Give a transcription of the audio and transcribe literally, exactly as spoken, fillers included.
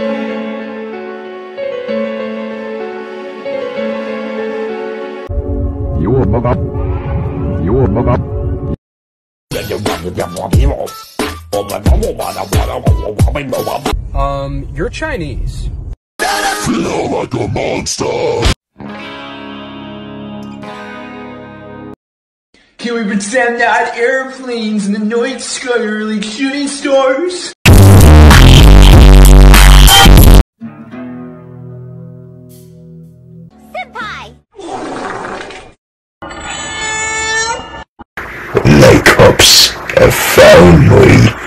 You bug up. You bug up. Um, you're Chinese. Feel like a monster. Can we pretend that airplanes in the night sky are like shooting stars? Senpai! My cops have found me.